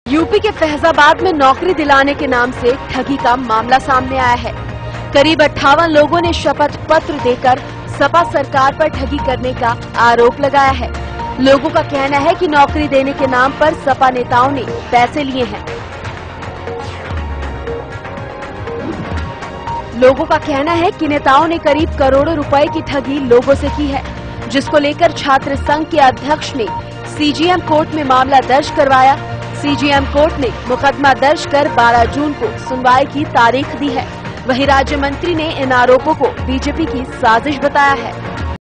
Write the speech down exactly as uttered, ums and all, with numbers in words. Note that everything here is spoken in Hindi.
यूपी के फैजाबाद में नौकरी दिलाने के नाम से ठगी का मामला सामने आया है। करीब अट्ठावन लोगों ने शपथ पत्र देकर सपा सरकार पर ठगी करने का आरोप लगाया है। लोगों का कहना है कि नौकरी देने के नाम पर सपा नेताओं ने पैसे लिए हैं। लोगों का कहना है कि नेताओं ने करीब करोड़ों रुपए की ठगी लोगों से की है, जिसको लेकर छात्र संघ के अध्यक्ष ने सीजीएम कोर्ट में मामला दर्ज करवाया। सीजीएम कोर्ट ने मुकदमा दर्ज कर बारह जून को सुनवाई की तारीख दी है। वहीं राज्य मंत्री ने इन आरोपों को बीजेपी की साजिश बताया है।